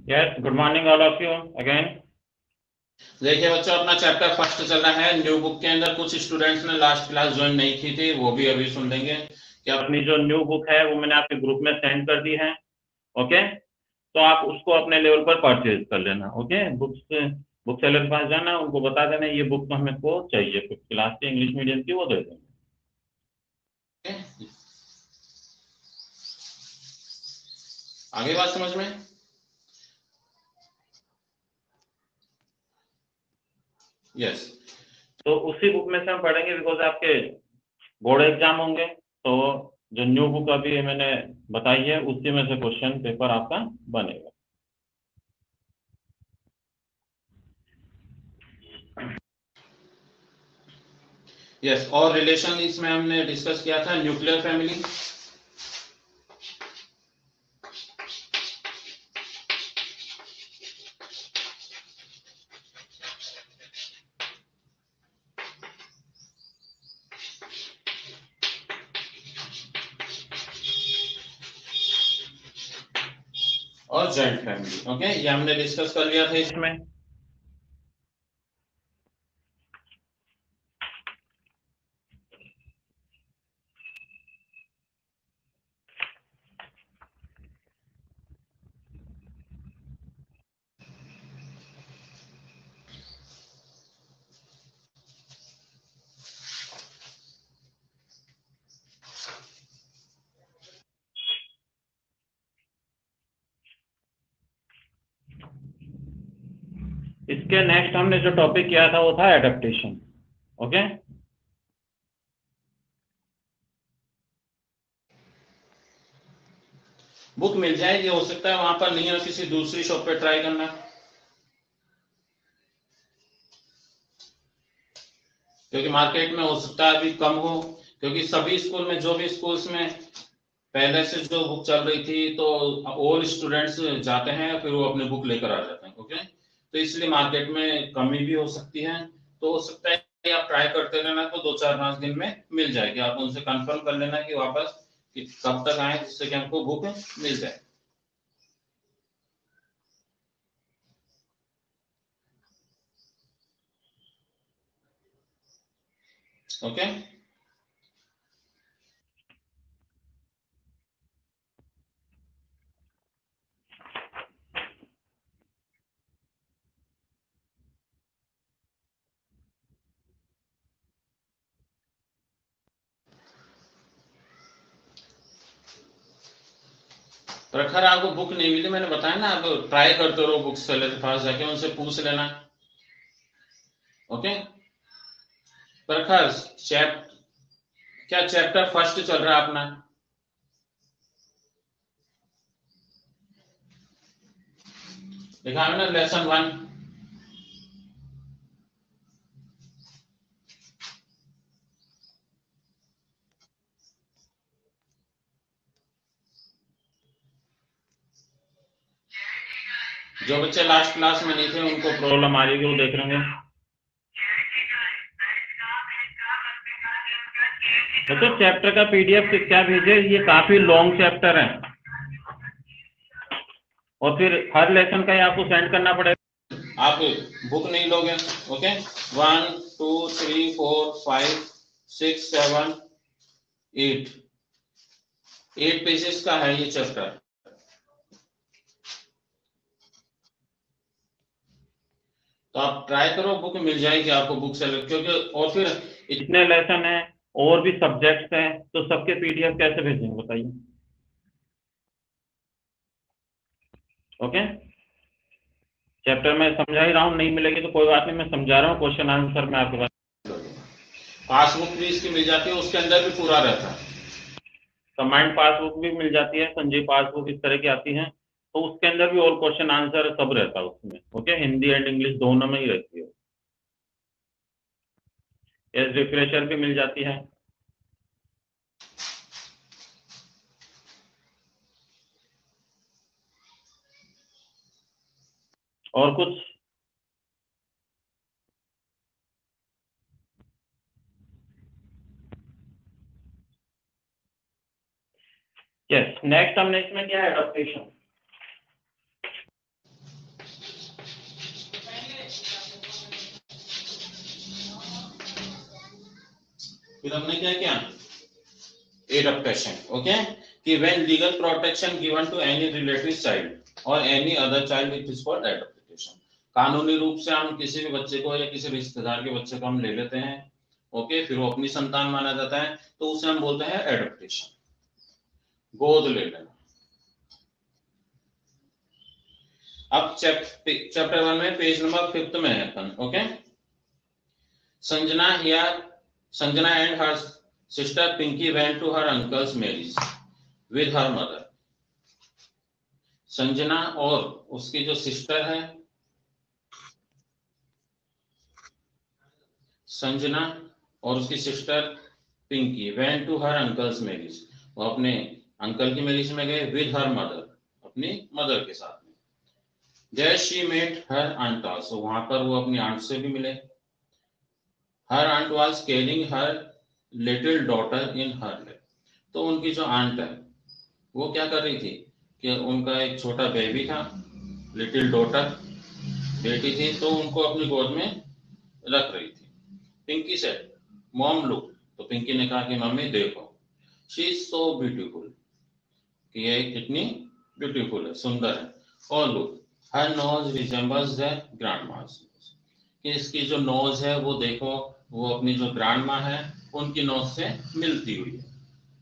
Yes, good morning all of you again. देखिए बच्चों, अपना चैप्टर फर्स्ट चल रहा है न्यू बुक के अंदर। कुछ स्टूडेंट्स ने लास्ट क्लास ज्वाइन नहीं की थी, वो भी अभी सुन लेंगे कि अपनी जो न्यू बुक है वो मैंने आपके ग्रुप में सेंड कर दी है। ओके, तो आप उसको अपने लेवल पर परचेज कर लेना। ओके, बुक सेलर के पास जाना, उनको बता देना ये बुक तो हमें को चाहिए, फिफ्थ क्लास की इंग्लिश मीडियम की, वो दे देंगे। आगे बात समझ में। यस, तो उसी बुक में से हम पढ़ेंगे, बिकॉज आपके बोर्ड एग्जाम होंगे, तो जो न्यू बुक अभी मैंने बताई है उसी में से क्वेश्चन पेपर आपका बनेगा। यस। और रिलेशन इसमें हमने डिस्कस किया था न्यूक्लियर फैमिली। और जॉइंट फैमिली। ओके, ये हमने डिस्कस कर लिया था इसमें। इसके नेक्स्ट हमने जो टॉपिक किया था वो था एडेप्टेशन। ओके, बुक मिल जाएगी, हो सकता है वहां पर नहीं हो, किसी दूसरी शॉप पे ट्राई करना, क्योंकि मार्केट में हो सकता है अभी कम हो। क्योंकि सभी स्कूल में, जो भी स्कूल्स में पहले से जो बुक चल रही थी, तो ऑल स्टूडेंट्स जाते हैं, फिर वो अपने बुक लेकर आ जाते हैं। ओके, तो इसलिए मार्केट में कमी भी हो सकती है। तो हो सकता है कि आप ट्राई करते रहना, तो 2-4-5 दिन में मिल जाएगी। आप उनसे कंफर्म कर लेना कि वापस कि कब तक आए, जिससे कि हमको बुक मिल जाए। ओके, प्रखर आपको बुक नहीं मिली, मैंने बताया ना, आप ट्राई करते रहो, बुक सेलर के पास जाके उनसे पूछ लेना। ओके प्रखर, क्या चैप्टर फर्स्ट चल रहा है अपना? लिखा है ना लेसन 1। जो बच्चे लास्ट क्लास में नहीं थे उनको प्रॉब्लम आ रही है वो देख लेंगे। तो चैप्टर का पीडीएफ क्या भेजे, ये काफी लॉन्ग चैप्टर है, और फिर हर लेसन का ही आपको सेंड करना पड़ेगा। आप बुक नहीं लोगे। ओके, 1 2 3 4 5 6 7 8 पेजेस का है ये चैप्टर। तो आप ट्राई करो, बुक मिल जाएगी आपको, बुक सेलेक्ट, क्योंकि और फिर इतने लेसन है और भी सब्जेक्ट्स हैं, तो सबके पीडीएफ कैसे भेजेंगे बताइए। ओके, चैप्टर में समझा ही रहा हूँ, नहीं मिलेगी तो कोई बात नहीं, मैं समझा रहा हूँ, क्वेश्चन आंसर मैं आपके पास। पासबुक भी इसकी मिल जाती है, उसके अंदर भी पूरा रहता है। कंबाइंड पासबुक भी मिल जाती है, संजय पासबुक इस तरह की आती है, तो उसके अंदर भी और क्वेश्चन आंसर सब रहता है उसमें। ओके, हिंदी एंड इंग्लिश दोनों में ही रहती है। यस, रिफ्रेशर भी मिल जाती है। और कुछ? यस, नेक्स्ट हमने इसमें क्या है, एडॉप्टेशन। फिर हमने क्या किया, एडप्टेशन, ओके, कि when legal protection given to any relative child और any other child, it is called adaptation. कानूनी रूप से हम किसी भी बच्चे को या किसी रिश्तेदार के बच्चे को हम ले लेते हैं, ओके, फिर वो अपनी संतान माना जाता है, तो उसे हम बोलते हैं एडप्टेशन, गोद ले लेना। अब चैप्टर 1 में पेज नंबर 5 में है अपन, okay. Sanjana and her sister Pinki went to her uncle's marriage with her mother. Sanjana और उसकी जो सिस्टर है, संजना और उसकी sister Pinki went to her uncle's marriage, वो अपने अंकल की मैरिज में गए, विद हर मदर, अपनी मदर के साथ में। There she met her aunt also, वहां पर वो अपनी आंट से भी मिले। Her aunt was carrying her little daughter in her lap, तो उनकी जो आंट है वो क्या कर रही थी कि उनका एक छोटा बेबी था, लिटिल डॉटर बेटी थी, तो उनको अपनी गोद में रख रही थी। पिंकी सेड मॉम लुक, तो पिंकी ने कहा कि मम्मी देखो, शी इज सो ब्यूटीफुल, कि ये कितनी ब्यूटीफुल है, सुंदर है। और look her nose resembles the grandma's, कि इसकी जो नोज है वो देखो, वो अपनी जो ग्रैंड माँ है उनकी नोज से मिलती हुई है।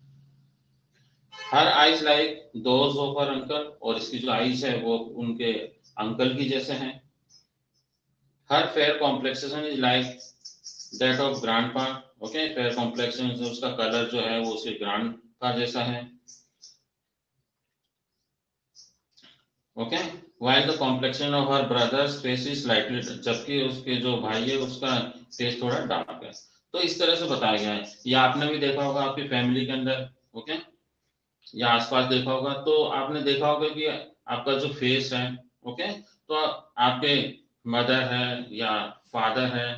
Her eyes like those of her uncle, और इसकी जो आइज है वो उनके अंकल की जैसे हैं। Her fair complexion is like that of grandpa, okay, fair complexion, उसका कलर जो है वो उसके ग्रैंड का जैसा है, okay. While the complexion of her brother's face is slightly, जबकि उसके जो भाई है उसका फेस थोड़ा डार्क है। तो इस तरह से बताया गया है। या आपने भी देखा होगा आपकी फैमिली के अंदर, ओके, या आसपास देखा होगा, तो आपने देखा होगा कि आपका जो फेस है, ओके, तो आपके मदर है या फादर है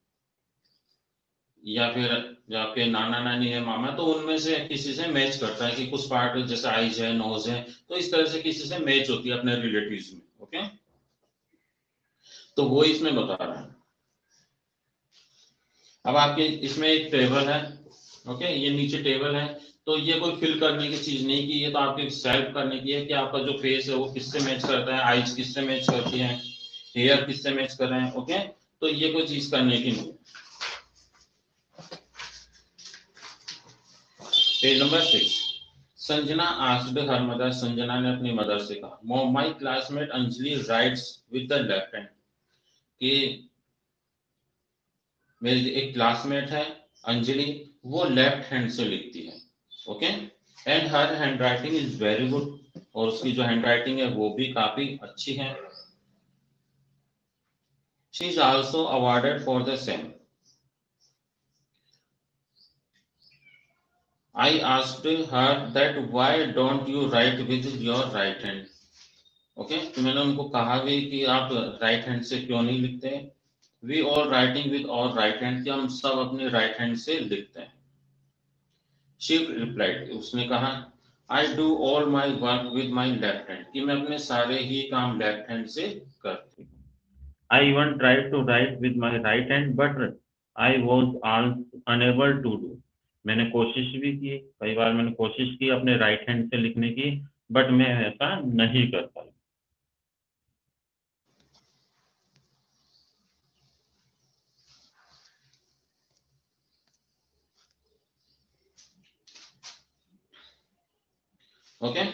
या फिर जो आपके नाना नानी है, मामा, तो उनमें से किसी से मैच करता है, कि कुछ पार्ट जैसे आईज है, नोज है, तो इस तरह से किसी से मैच होती है अपने रिलेटिव्स में, ओके। तो वो इसमें बता रहा है। अब आपके इसमें एक टेबल है, ओके, ये नीचे टेबल है, तो ये कोई फिल करने की चीज नहीं, कि ये तो आपके सेल्फ करने की है कि आपका जो फेस है वो किससे मैच करता है, आईज किससे मैच करती है, हेयर किससे मैच कर रहे हैं, ओके। तो ये कोई चीज करने की नहीं। Page number 6, Sanjana asked her mother, Sanjana ने अपनी मदर से कहा, mom my classmate Anjali writes with the left hand, कि मेरी एक क्लासमेट है अंजलि, वो लेफ्ट हैंड से लिखती है, okay, and her hand writing is very good, और उसकी जो हैंड राइटिंग है वो भी काफी अच्छी है। She is also awarded for the same. I asked her that why don't you write with your right hand, okay, तो मैंने उनको कहा भी कि आप राइट हैंड से क्यों नहीं लिखते। We all writing with our right hand, कि हम सब अपने राइट हैंड से लिखते हैं। शी रिप्लाइड, उसने कहा, I do all my work with my left hand, कि मैं अपने सारे ही काम लेफ्ट हैंड से करती हूँ। I even tried to write with my right hand but I was unable to do, मैंने कोशिश भी की, कई बार मैंने कोशिश की अपने राइट हैंड से लिखने की, बट मैं ऐसा नहीं कर पाई। ओके,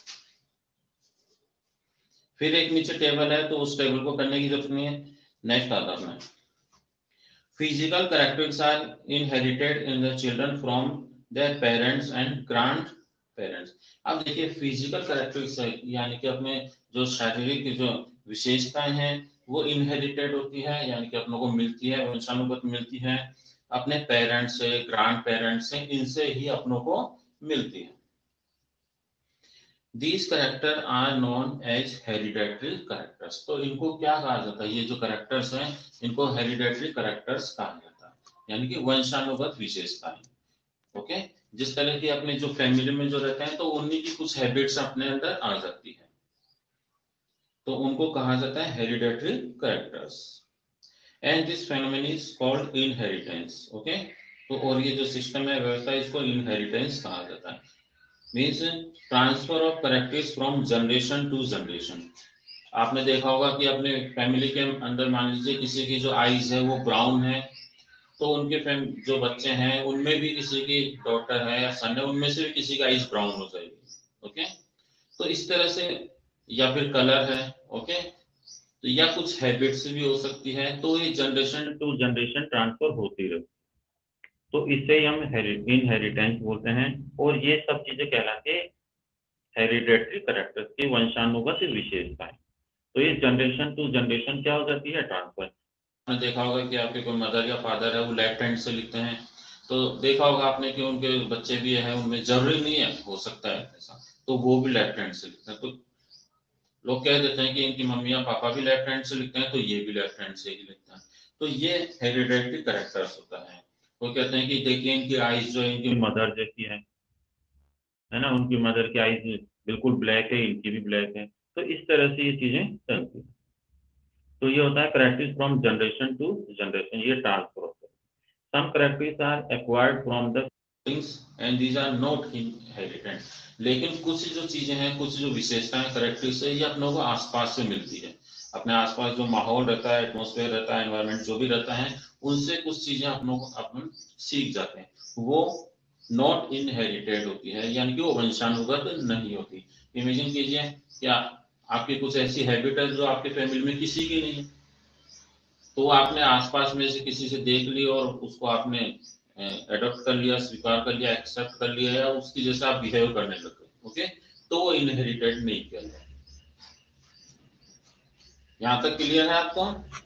फिर एक नीचे टेबल है, तो उस टेबल को करने की जरूरत नहीं है। नेक्स्ट आता है, physical characteristics are inherited in the children from their parents and grand parents. अब देखिए, फिजिकल कैरेक्टरिस्टिक्स यानी कि अपने जो शारीरिक जो विशेषताएं हैं वो इनहेरिटेड होती है, यानी कि अपनों को मिलती है, वंशानुगत मिलती है, अपने पेरेंट्स से, ग्रैंड पेरेंट्स से, इनसे ही अपनों को मिलती है। These characters are known as hereditary characters, तो इनको क्या कहा जाता है, ये जो कैरेक्टर्स हैं इनको हेरिडेटरी कैरेक्टर्स कहा जाता है, यानी कि वंशानुगत विशेषताएं, ओके। जिस तरह की अपने जो फैमिली में जो रहते हैं तो उन्हीं की कुछ हैबिट्स अपने अंदर आ जाती है, तो उनको कहा जाता है hereditary characters. And this phenomenon is called inheritance, okay. तो और ये जो सिस्टम है व्यवस्था, इसको इनहेरिटेंस कहा जाता है। Means transfer of characters from generation to generation. आपने देखा होगा कि अपने फैमिली के अंदर मान लीजिए किसी की जो आईज है वो ब्राउन है, तो उनके जो बच्चे हैं उनमें भी किसी की डॉटर है या सन है, उनमें से भी किसी का आईज ब्राउन हो जाएगी। ओके, तो इस तरह से, या फिर कलर है। ओके, तो या कुछ हैबिट्स भी हो सकती है, तो ये जनरेशन टू जनरेशन ट्रांसफर होती रहे, तो इसे हम इनहेरिटेंस बोलते हैं। और ये सब चीजें कहलाती है हेरिडेटरी कैरेक्टर्स की वंशानुगत विशेषताएं। तो ये जनरेशन टू जनरेशन क्या हो जाती है, ट्रांसफर। आपने देखा होगा कि आपके कोई मदर या फादर है वो लेफ्ट हैंड से लिखते हैं, तो देखा होगा आपने कि उनके बच्चे भी हैं, उनमें जरूरी नहीं है, हो सकता है ऐसा, तो वो भी लेफ्ट हैंड से लिखते हैं। तो लोग कह देते हैं कि इनकी मम्मी या पापा भी लेफ्ट हैंड से लिखते हैं, तो ये भी लेफ्ट हैंड से ही लिखता है। तो ये हेरिडेटरी कैरेक्टर्स होता है। वो कहते हैं कि देखिए इनकी आईज जो है इनकी मदर जैसी है ना, उनकी मदर की आईज बिल्कुल ब्लैक है, इनकी भी ब्लैक है। तो इस तरह से ये चीजें चलती है। तो ये होता है characters from generation to generation, ये ट्रांसफर होता है। Some characters are acquired from the things and these are not inherited. लेकिन कुछ जो चीजें हैं, कुछ जो विशेषताएं करेक्टर्स है, ये अपनों को आसपास से मिलती है। अपने आसपास जो माहौल रहता है, एटमॉस्फेयर रहता है, एनवायरनमेंट जो भी रहता है, उनसे कुछ चीजें अपनों को अपन सीख जाते हैं। वो नॉट इनहेरिटेड होती है, यानी कि वो वंशानुगत नहीं होती। इमेजिन कीजिए क्या आपकी कुछ ऐसी हैबिट है जो आपके फैमिली में किसी की नहीं है, तो आपने आसपास में से किसी से देख ली और उसको आपने एडॉप्ट कर लिया, स्वीकार कर लिया, एक्सेप्ट कर लिया, या उसकी जैसा आप बिहेव करने लग गए। ओके, तो वो इनहेरिटेड नहीं कहलाता। यहां तक क्लियर है आपको?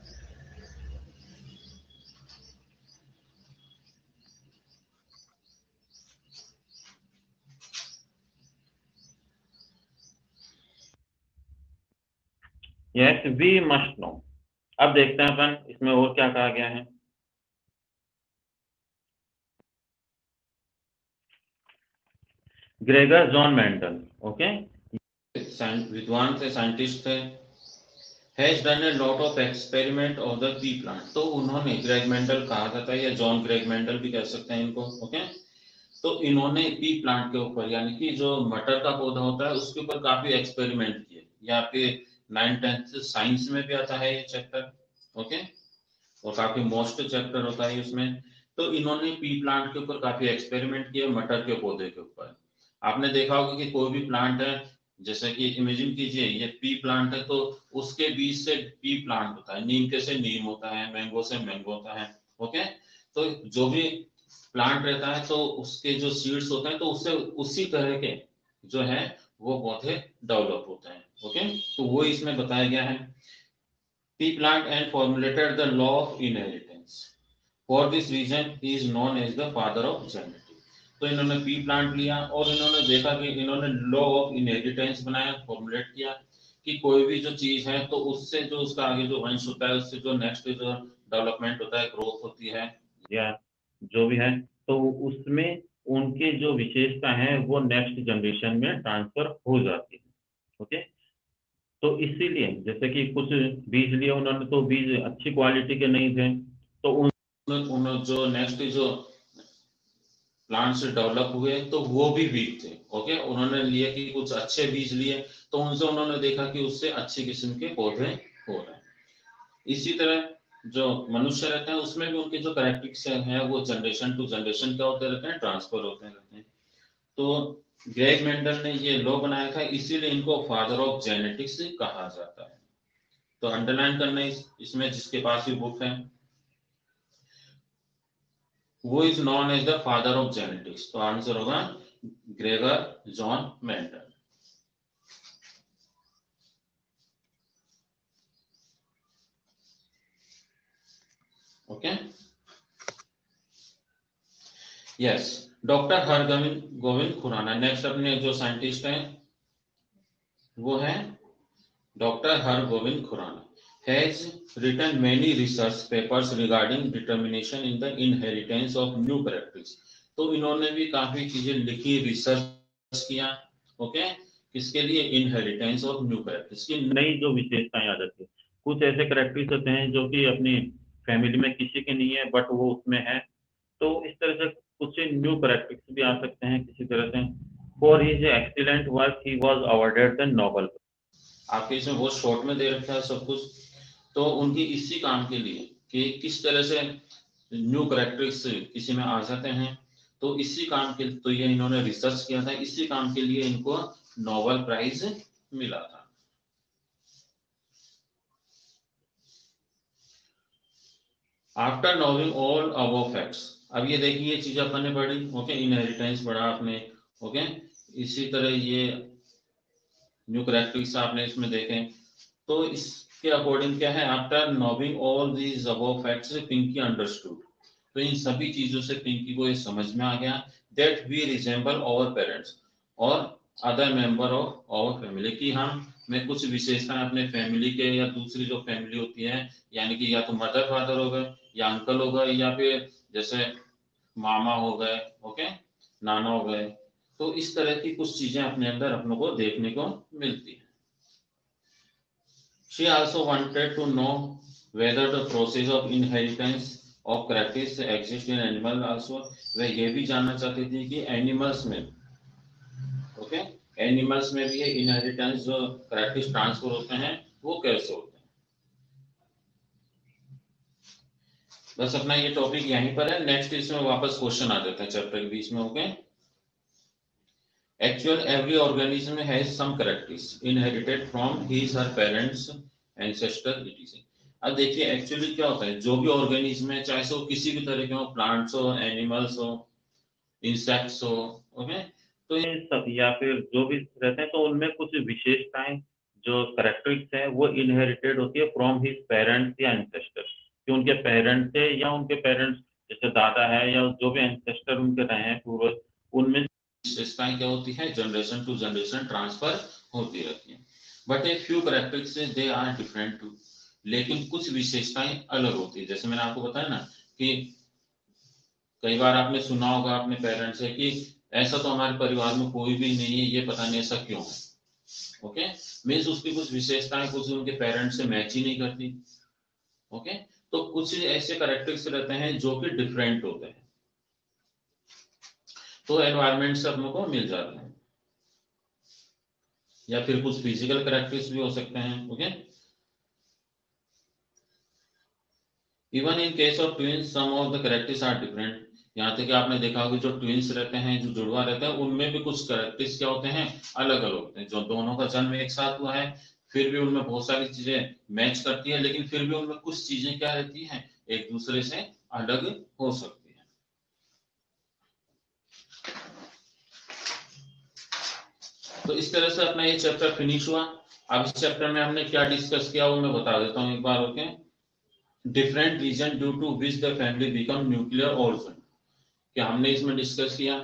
Yes we must know. अब देखते हैं अपन इसमें और क्या कहा गया है। ग्रेगर जॉन मेंडल, ओके, विद्वान थे, साइंटिस्ट थे, has done a lot of experiment of the pea plant. तो उन्होंने, ग्रेग मेंडल कहा जाता है या जॉन ग्रेग मेंडल भी कह सकते हैं इनको। ओके, तो इन्होंने पी प्लांट के ऊपर, यानी कि जो मटर का पौधा होता है उसके ऊपर काफी एक्सपेरिमेंट किए। या आपके 9th-10th साइंस में भी आता है ये चैप्टर। ओके, और काफी मोस्ट चैप्टर होता है उसमें। तो इन्होंने पी प्लांट के ऊपर काफी एक्सपेरिमेंट किए, मटर के पौधे के ऊपर। आपने देखा होगा कि कोई भी प्लांट है, जैसे कि इमेजिन कीजिए ये पी प्लांट है, तो उसके बीज से पी प्लांट होता है, नीम के से नीम होता है, मैंगो से मैंगो होता है। ओके, तो जो भी प्लांट रहता है तो उसके जो सीड्स होते हैं, तो उससे उसी तरह के जो है वो पौधे डेवलप होते हैं। ओके, तो वो इसमें बताया गया है। P plant and formulated the law of inheritance. For this reason, he is known as the father of genetics. तो इन्होंने पी प्लांट लिया और इन्होंने देखा कि इन्होंने लॉ ऑफ इनहेरिटेंस बनाया, फॉर्मुलेट किया कि कोई भी जो चीज है तो उससे जो उसका आगे जो वंश होता है, उससे जो नेक्स्ट जो डेवलपमेंट होता है, ग्रोथ होती है, या जो भी है, तो उसमें उनकी जो विशेषता है वो नेक्स्ट जनरेशन में ट्रांसफर हो जाती है। ओके, तो इसीलिए जैसे कि कुछ बीज लिए उन्होंने, तो बीज अच्छी क्वालिटी के नहीं थे, तो उन जो नेक्स्ट जो प्लांट्स डेवलप हुए तो वो भी वीक थे। ओके, उन्होंने लिए कि कुछ अच्छे बीज लिए, तो उनसे उन्होंने देखा कि उससे अच्छी किस्म के पौधे हो रहे हैं। इसी तरह जो मनुष्य रहते हैं उसमें भी उनके जो कैरेक्टरिस्टिक्स हैं वो जनरेशन टू जनरेशन क्या होते रहते हैं, ट्रांसफर होते रहते हैं। तो ग्रेग मेंडल ने ये लॉ बनाया था, इसीलिए इनको फादर ऑफ जेनेटिक्स कहा जाता है। तो अंडरलाइन करना इसमें जिसके पास भी बुक है, वो is known as the father of genetics. तो आंसर होगा Gregor John Mendel. Okay, yes, doctor Hargobind Gobind Khorana. Next अपने जो साइंटिस्ट हैं वो है doctor Hargobind Khorana. Has written many research papers regarding determination in the inheritance of new characters। तो इन्होंने भी काफी चीजें लिखी, रिसर्च किया। ओके, किसके लिए? इनहेरिटेंस ऑफ न्यू कैरेक्टर्स की नई जो विशेषताएं आ जाती है। कुछ ऐसे करेक्टर्स होते हैं जो कि अपनी फैमिली में किसी के नहीं है, बट वो उसमें है, तो इस तरह से कुछ न्यू कैरेक्टरिस्टिक्स भी आ सकते हैं किसी तरह से। For his excellent work he was awarded the Nobel. आपके इसमें बहुत शॉर्ट में दे रखा है सब कुछ, तो उनकी इसी काम के लिए कि किस तरह से न्यू कैरेक्टरिस्टिक्स किसी में आ जाते हैं, तो इसी काम के तो ये इन्होंने रिसर्च किया था, इसी काम के लिए इनको नोबेल प्राइज मिला था। After knowing all above facts, अब ये देखिए ये चीज अपन ने पढ़ी, ओके, इनहेरिटेंस पढ़ा आपने, ओके, इसी तरह ये न्यू कैरेक्टरिस्टिक्स आपने इसमें देखे, तो इसके अकॉर्डिंग क्या है, after knowing all these above facts Pinki understood, तो इन सभी चीजों से पिंकी को ये समझ में आ गया that we resemble our parents और other member of our family, कि हम में कुछ विशेषताएं अपने फैमिली के या दूसरी जो फैमिली होती है, यानी कि या तो मदर फादर हो गए या अंकल हो गए या फिर जैसे मामा हो गए, ओके, नाना हो गए, तो इस तरह की कुछ चीजें अपने अंदर अपनों को देखने को मिलती है। She also wanted to know whether the process of inheritance of characteristics exist in animal also, वह ये भी जानना चाहती थी कि एनिमल्स में, ओके, एनिमल्स में भी ये इनहेरिटेंस जो कैरेक्टरिस्टिक्स ट्रांसफर होते हैं वो कैसे होते हैं। बस अपना ये टॉपिक यहीं पर है, नेक्स्ट इसमें वापस क्वेश्चन आ जाता है चैप्टर के बीच में, okay. Actual every organism has some characteristics inherited from his or parents, ancestor, etc. अब देखिए एक्चुअली क्या होता है, जो भी ऑर्गेनिज्म है, चाहे वो किसी भी तरह के हो, प्लांट्स हो, एनिमल्स हो, इंसेक्ट्स हो, ओके, तो ये सब या फिर जो भी रहते हैं तो उनमें कुछ विशेषताएं जो कैरेक्टरिस्टिक्स है वो इनहेरिटेड होती है फ्रॉम हिज पेरेंट्स या एंसेस्टर, कि उनके पेरेंट्स से या उनके पेरेंट्स जैसे दादा है या जो भी एंसेस्टर उनके रहे हैं पूर्वज, उनमें विशेषताएं क्या होती है, जनरेशन टू जनरेशन ट्रांसफर होती रहती है। But a few characteristics they are different too, लेकिन कुछ विशेषताएं अलग होती है। जैसे मैंने आपको बताया ना कि कई बार आपने सुना होगा अपने पेरेंट्स से कि ऐसा तो हमारे परिवार में कोई भी नहीं है, ये पता नहीं ऐसा क्यों है, ओके, मीन्स उसकी कुछ विशेषताएं कुछ उनके पेरेंट्स से मैच ही नहीं करती, ओके, तो कुछ ऐसे कैरेक्टरिस्टिक्स रहते हैं जो कि डिफरेंट होते हैं, तो एनवायरमेंट से अपनों को मिल जाते हैं, या फिर कुछ फिजिकल कैरेक्टरिस्टिक्स भी हो सकते हैं, okay. Even in case of twins some of the characteristics are different, यहाँ तक कि आपने देखा होगा जो ट्विंस रहते हैं, जो जुड़वा रहते हैं, उनमें भी कुछ कैरेक्टरिस्टिक्स क्या होते हैं, अलग अलग होते हैं। जो दोनों का जन्म एक साथ हुआ है फिर भी उनमें बहुत सारी चीजें मैच करती है, लेकिन फिर भी उनमें कुछ चीजें क्या रहती हैं, एक दूसरे से अलग हो सकती है। तो इस तरह से अपना ये चैप्टर फिनिश हुआ। अब इस चैप्टर में हमने क्या डिस्कस किया वो मैं बता देता हूँ एक बार, okay. Different reason due to which the family become nuclear orphan, क्या हमने इसमें डिस्कस किया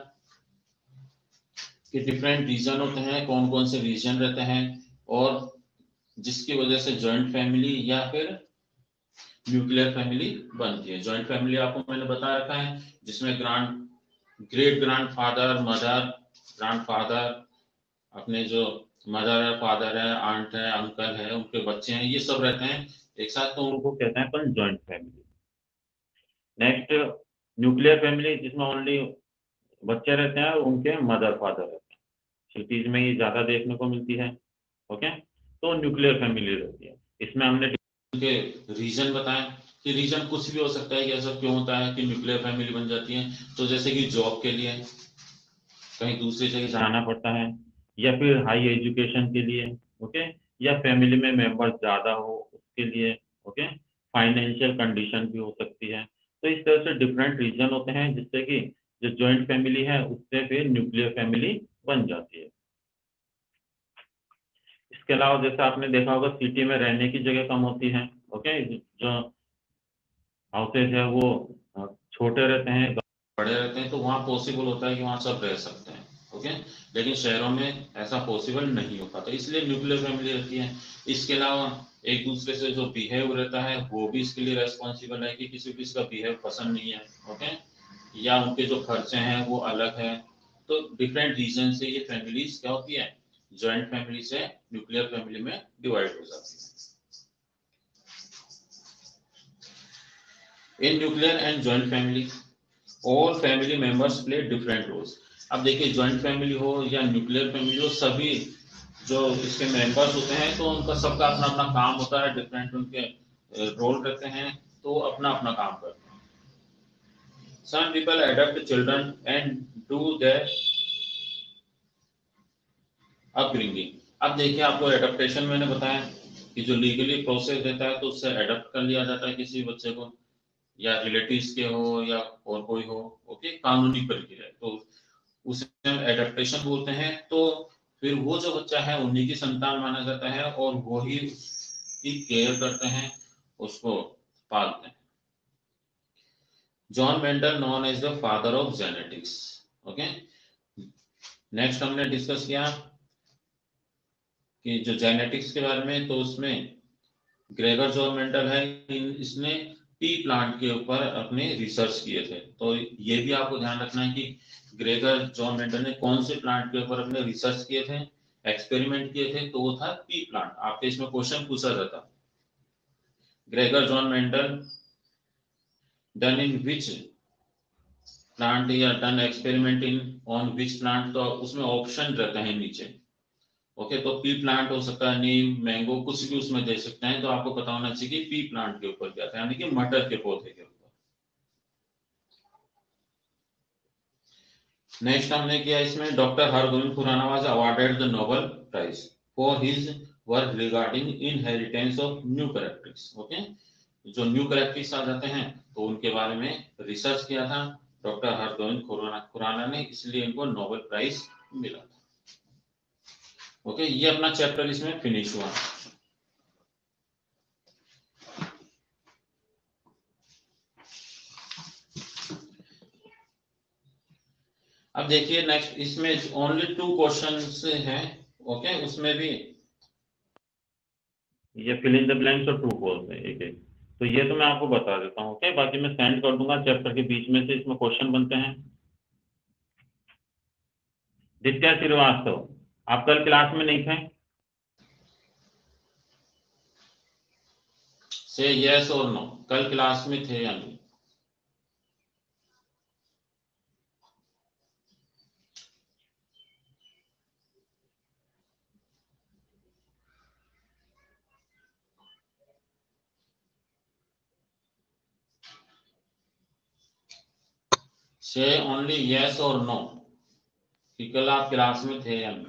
कि डिफरेंट रीजन होते हैं, कौन कौन से रीजन रहते हैं, और जिसकी वजह से जॉइंट फैमिली या फिर न्यूक्लियर फैमिली बनती है। जॉइंट फैमिली आपको मैंने बता रखा है जिसमें great grand father, mother, grand father, अपने जो मदर है, फादर है, आंट है, अंकल है, उनके बच्चे हैं, ये सब रहते हैं एक साथ, तो उनको कहते हैं अपन joint family. Next nuclear family जिसमें ओनली बच्चे रहते हैं और उनके मदर फादर रहते हैं, सिटीज में ये ज्यादा देखने को मिलती है, ओके, तो न्यूक्लियर फैमिली रहती है। इसमें हमने के रीजन बताएं कि रीजन कुछ भी हो सकता है कि ऐसा क्यों होता है कि न्यूक्लियर फैमिली बन जाती है, तो जैसे कि जॉब के लिए कहीं दूसरी जगह जाना पड़ता है, या फिर हाई एजुकेशन के लिए, ओके, या फैमिली में मेंबर ज्यादा हो उसके लिए, ओके, फाइनेंशियल कंडीशन भी हो सकती है। तो इस तरह से डिफरेंट रीजन होते हैं जिससे कि जो जॉइंट फैमिली है उससे फिर न्यूक्लियर फैमिली बन जाती है। इसके अलावा जैसे आपने देखा होगा सिटी में रहने की जगह कम होती है, ओके, जो हाउसेज है वो छोटे रहते हैं, बड़े रहते हैं, तो वहाँ पॉसिबल होता है कि वहाँ सब रह सकते हैं, ओके, लेकिन शहरों में ऐसा पॉसिबल नहीं हो पाता, इसलिए न्यूक्लियर फैमिली रहती है। इसके अलावा एक दूसरे से जो बिहेव रहता है वो भी इसके लिए रेस्पॉन्सिबल है कि किसी को इसका बिहेव पसंद नहीं है, ओके, या उनके जो खर्चे हैं वो अलग है, तो डिफरेंट रीजन से ये फैमिलीज क्या होती है, जॉइंट फैमिली से न्यूक्लियर फैमिली में डिवाइड हो जाती है। In nuclear and joint family, all family members play different roles. अब देखिए ज्वाइंट फैमिली हो या न्यूक्लियर फैमिली हो, सभी जो इसके मेंबर्स होते हैं तो उनका सबका अपना अपना काम होता है, डिफरेंट उनके रोल रहते हैं, तो अपना अपना काम करते हैं। Some people adopt children and do their upbringing. अब देखिए आपको एडप्टेशन मैंने बताया कि जो लीगली प्रोसेस रहता है तो उससे एडप्ट कर लिया जाता है किसी बच्चे को, या रिलेटिव्स के हो या और कोई हो, ओके, कानूनी प्रक्रिया है तो उसे हम एडप्टेशन बोलते हैं। तो फिर वो जो बच्चा है उन्हीं की संतान माना जाता है और वो ही उसकी केयर करते हैं, उसको पालते हैं। John Mendel known as the father of genetics. Okay, next हमने डिस्कस किया कि जो जेनेटिक्स के बारे में, तो उसमें ग्रेगर जॉन मेंडल है, इसने पी प्लांट के ऊपर अपने रिसर्च किए थे। तो ये भी आपको ध्यान रखना है कि ग्रेगर जॉन मेंडल ने कौन से प्लांट के ऊपर अपने रिसर्च किए थे, एक्सपेरिमेंट किए थे, तो वो था पी प्लांट। आपके इसमें क्वेश्चन पूछा जाता, Gregor John Mendel done in which plant या done experiment in on which plant, तो उसमें ऑप्शन रहते हैं नीचे। ओके, तो पी प्लांट हो सकता है, नीम, मैंगो, कुछ भी उसमें दे सकते हैं। तो आपको पता होना चाहिए कि पी प्लांट के ऊपर क्या था, यानी कि मटर के पौधे के ऊपर। नेक्स्ट हमने किया इसमें doctor Hargobind Khorana was awarded the Nobel prize for his work regarding inheritance of new characteristics. Okay, जो न्यू कैरेक्टरिस्टिक्स आ जाते हैं तो उनके बारे में रिसर्च किया था डॉक्टर हरगोविंद खुराना ने, इसलिए इनको नोबेल प्राइज मिला था। ओके, ये अपना चैप्टर इसमें फिनिश हुआ। अब देखिए नेक्स्ट, इसमें ओनली 2 क्वेश्चंस हैं। ओके, उसमें भी ये फिल इन द ब्लैंक्स और ट्रू फॉल्स है एक एक, तो ये तो मैं आपको बता देता हूँ। ओके, बाकी मैं सेंड कर दूंगा चैप्टर के बीच में से, इसमें क्वेश्चन बनते हैं। दित्या श्रीवास्तव, आप कल क्लास में नहीं थे? से यस और नो, कल क्लास में थे या नहीं? से ओनली यस और नो कि कल आप क्लास में थे या नहीं।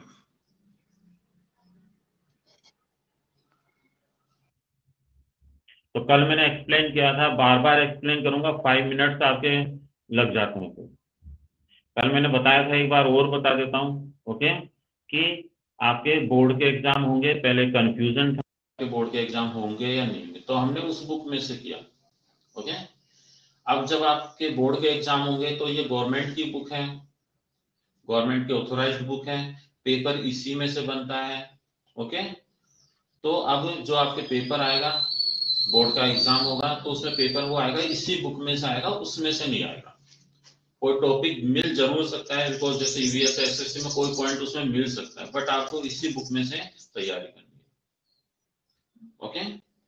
तो कल मैंने एक्सप्लेन किया था, बार बार एक्सप्लेन करूंगा, 5 मिनट्स आपके लग जाते हैं। तो कल मैंने बताया था, एक बार और बता देता हूँ। ओके, कि आपके बोर्ड के एग्जाम होंगे, पहले कंफ्यूजन था कि बोर्ड के एग्जाम होंगे या नहीं, तो हमने उस बुक में से किया। ओके, अब जब आपके बोर्ड के एग्जाम होंगे तो ये गवर्नमेंट की बुक है, गवर्नमेंट की ऑथोराइज्ड बुक है, पेपर इसी में से बनता है। ओके, तो अब जो आपके पेपर आएगा, बोर्ड का एग्जाम होगा, तो उसमें पेपर वो आएगा इसी बुक में से आएगा, उसमें से नहीं आएगा। कोई टॉपिक मिल जरूर सकता है, बिकॉज जैसे ईवीएस एसएससी में कोई पॉइंट उसमें मिल सकता है, बट आपको इसी बुक में से तैयारी करनी है। ओके,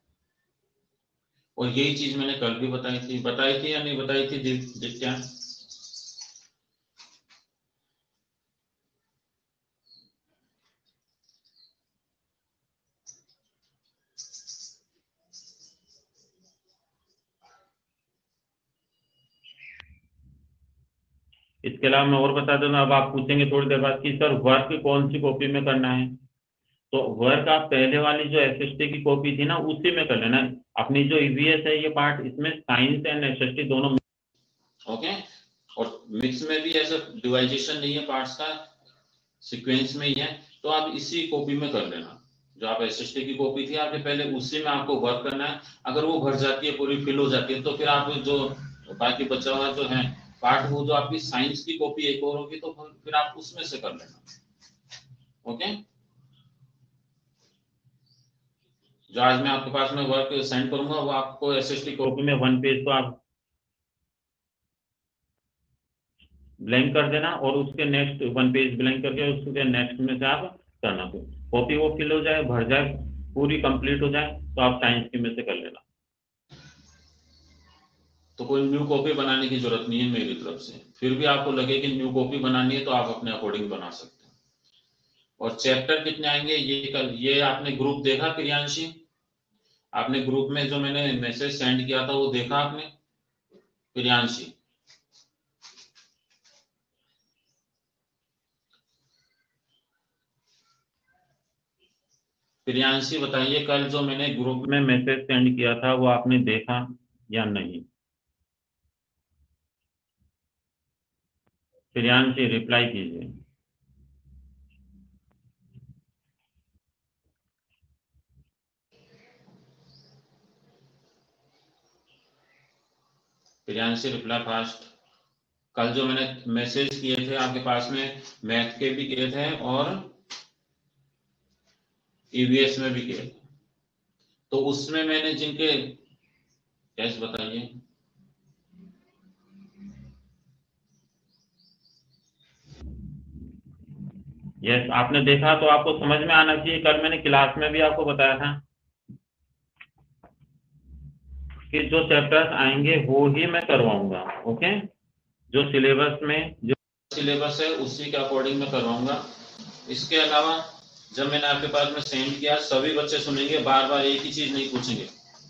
और यही चीज मैंने कल भी बताई थी या नहीं बताई थी दित्या? इसके अलावा मैं और बता दूंगा। अब आप पूछेंगे थोड़ी देर बाद कि सर वर्क कौन सी कॉपी में करना है, तो वर्क आप पहले वाली जो एसएसटी की कॉपी थी ना, उसी में कर लेना। अपनी जो ईवीएस है, ये पार्ट इसमें साइंस एंड एसएसटी दोनों। ओके, और मिक्स में भी ऐसा डिवाइजेशन नहीं है पार्ट्स का, सीक्वेंस में ही है, तो आप इसी कॉपी में कर लेना। जो आप एसएसटी की कॉपी थी आपके पहले, उसी में आपको वर्क करना है। अगर वो भर जाती है, पूरी फिल हो जाती है, तो फिर आप जो बाकी बचा हुआ जो है पार्ट, वो जो आपकी साइंस की कॉपी एक और होगी, तो फिर आप उसमें से कर लेना। ओके, जो आज मैं आपके पास में वर्क सेंड करूंगा, वो आपको एसएसटी कॉपी में 1 पेज तो आप ब्लैंक कर देना, और उसके नेक्स्ट 1 पेज ब्लैंक करके उसके नेक्स्ट में से आप करना। तो कॉपी वो फिल हो जाए, भर जाए, पूरी कंप्लीट हो जाए, तो आप साइंस की में से कर लेना। तो कोई न्यू कॉपी बनाने की जरूरत नहीं है मेरी तरफ से। फिर भी आपको लगे कि न्यू कॉपी बनानी है तो आप अपने अकॉर्डिंग बना सकते हैं। और चैप्टर कितने आएंगे ये आपने ग्रुप देखा प्रियांशी? आपने ग्रुप में जो मैंने मैसेज सेंड किया था वो देखा आपने प्रियांशी? प्रियांशी बताइए, कल जो मैंने ग्रुप में मैसेज सेंड किया था वो आपने देखा या नहीं? प्रियांशी रिप्लाई कीजिए। Priyanshi reply fast. कल जो मैंने मैसेज किए थे आपके पास में, मैथ के भी किए थे और ईवीएस में भी किए थे, तो उसमें मैंने जिनके, यस बताइए। यस, आपने देखा तो आपको समझ में आना चाहिए। कल मैंने क्लास में भी आपको बताया था कि जो चैप्टर्स आएंगे वो ही मैं करवाऊंगा। ओके, जो सिलेबस में जो सिलेबस है उसी के अकॉर्डिंग मैं करवाऊंगा। इसके अलावा जब मैंने आपके पास में सेंड किया, सभी बच्चे सुनेंगे, बार बार एक ही चीज नहीं पूछेंगे।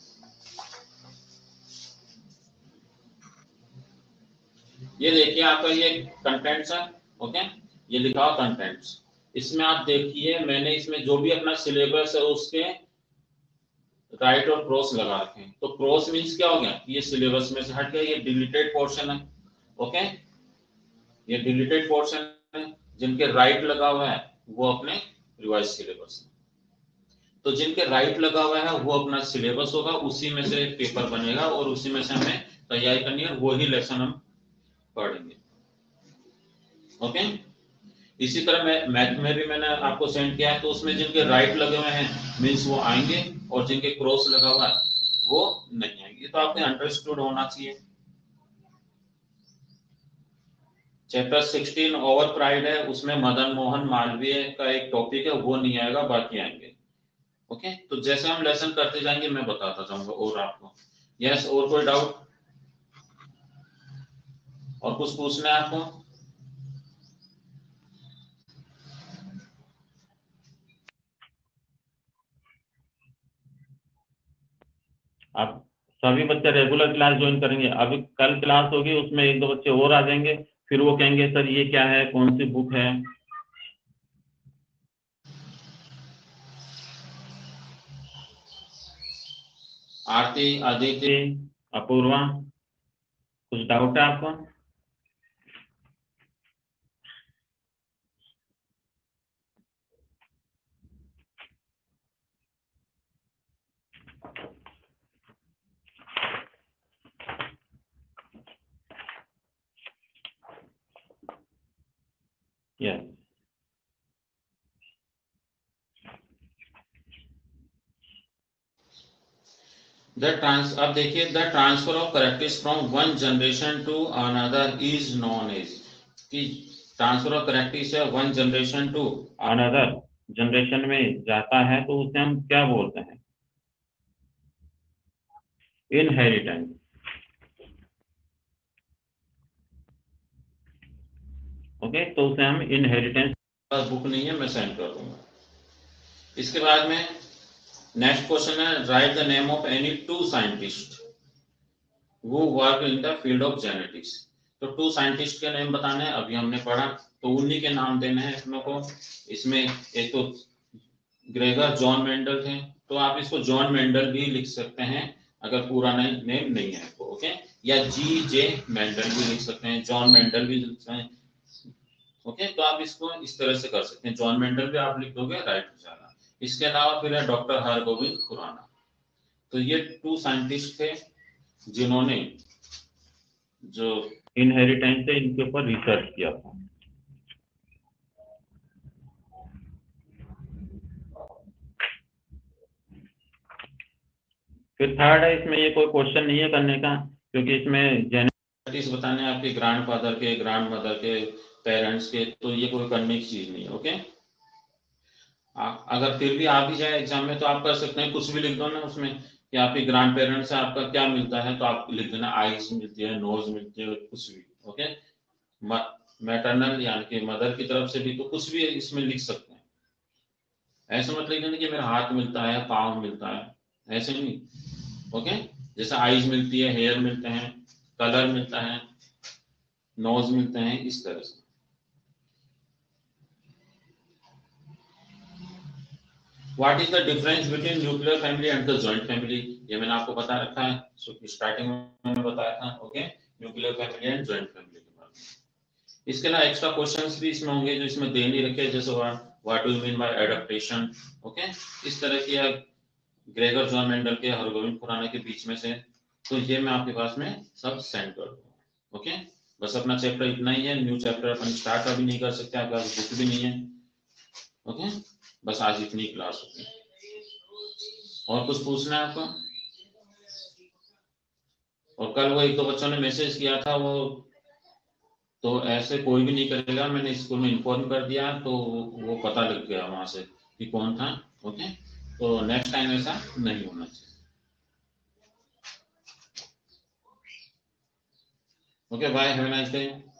ये देखिए आपका ये कंटेंट्स है, ओके, ये लिखा हुआ कंटेंट्स। इसमें आप देखिए मैंने इसमें जो भी अपना सिलेबस है उसके राइट और क्रॉस लगा रखे हैं। तो क्रॉस मीन्स क्या हो गया, ये सिलेबस में से हट गया, ये डिलीटेड पोर्शन है। ओके, ये डिलीटेड पोर्शन है। जिनके राइट लगा हुआ है वो अपने रिवाइज सिलेबस में, तो जिनके राइट लगा हुआ है वो अपना सिलेबस होगा, उसी में से पेपर बनेगा और उसी में से हमें तैयारी करनी है, वही लेसन हम पढ़ेंगे। ओके, इसी तरह मैथ में भी मैंने आपको सेंड किया है, तो उसमें जिनके राइट लगे हुए हैं मीन्स वो आएंगे, और जिनके क्रॉस लगा हुआ है वो नहीं आएंगे। तो आपने अंडरस्टूड होना चाहिए। चैप्टर 16 ओवर प्राइड है, उसमें मदन मोहन मालवीय का एक टॉपिक है, वो नहीं आएगा, बाकी आएंगे। ओके, तो जैसे हम लेसन करते जाएंगे मैं बताता जाऊंगा और आपको। यस, और कोई डाउट और कुछ पूछना है आपको? आप सभी बच्चे रेगुलर क्लास ज्वाइन करेंगे। अभी कल क्लास होगी, उसमें एक दो बच्चे और आ जाएंगे, फिर वो कहेंगे सर ये क्या है, कौन सी बुक है। आरती, आदित्य, अपूर्वा, कुछ डाउट है आपको? यस, अब देखिए, the transfer of characters from one generation to another is known as, कि ट्रांसफर ऑफ करेक्टर्स है one generation to another generation में जाता है तो उसे हम क्या बोलते हैं? इनहेरिटेंस। ओके, तो उसे हम इनहेरिटेंस। बुक नहीं है, मैं सेंड कर दूंगा। इसके बाद में नेक्स्ट क्वेश्चन है, write the name of any two scientist who work in the field of genetics. तो टू साइंटिस्ट के नेम बताने हैं, अभी हमने पढ़ा, तो उन्हीं के नाम देने हैं इसमें को। इसमें एक तो ग्रेगर जॉन मेंडल थे, तो आप इसको जॉन मेंडल भी लिख सकते हैं अगर पूरा नेम नहीं है तो। ओके, या जी जे मेंडल भी लिख सकते हैं, जॉन मेंडल भी लिख सकते हैं। ओके, तो आप इसको इस तरह से कर सकते हैं, जॉन मेंडल भी आप लिख दोगे, राइट हो जाएगा। इसके अलावा फिर है डॉक्टर हरगोविंद खुराना। तो ये टू साइंटिस्ट थे जिन्होंने जो इनहेरिटेंस से इनके ऊपर रिसर्च किया था। फिर थर्ड है, इसमें ये कोई क्वेश्चन नहीं है करने का, क्योंकि इसमें जेनेटिक्स बताने हैं आपके ग्रैंडफादर के, ग्रैंड मदर के, पेरेंट्स के, तो ये कोई करने की चीज नहीं है। ओके, अगर फिर भी आ भी जाए एग्जाम में तो आप कर सकते हैं, कुछ भी लिख दो ना उसमें, कि आपके ग्रैंड पेरेंट्स से आपका क्या मिलता है, तो आप लिख देना आईज मिलती है, नोज मिलती है, कुछ भी। ओके, मैटरनल यानी कि मदर की तरफ से भी तो कुछ भी इसमें लिख सकते हैं। ऐसे मत लिख देना कि मेरा हाथ मिलता है, पाँव मिलता है, ऐसे नहीं। ओके, जैसे आईज मिलती है, हेयर मिलते हैं, कलर मिलता है, नोज मिलते हैं, इस तरह से। What is the difference between nuclear family and the joint family, ये मैंने आपको बता रखा है, स्टार्टिंग में मैंने बताया था। Okay, nuclear family and joint family के बारे में। इसके अलावा एक्स्ट्रा क्वेश्चंस भी इसमें होंगे जो इसमें दे नहीं रखे, जैसे what do you mean by adaptation. Okay, इस तरह की ग्रेगर जॉन मेंडल के हरगोविंद खुराना के बीच में से, तो ये मैं आपके पास में सब सेंड कर दूंगा। ओके, बस अपना चैप्टर इतना ही है, न्यू चैप्टर अपन स्टार्ट अभी नहीं कर सकते, आपके पास बुक भी नहीं है। ओके, बस आज इतनी क्लास होगी। और कुछ पूछना है आपको? और कल वो एक दो बच्चों ने मैसेज किया था, वो तो ऐसे कोई भी नहीं करेगा, मैंने स्कूल में इन्फॉर्म कर दिया, तो वो पता लग गया वहां से कि कौन था। ओके, तो नेक्स्ट टाइम ऐसा नहीं होना चाहिए। Okay, bye, have a nice day.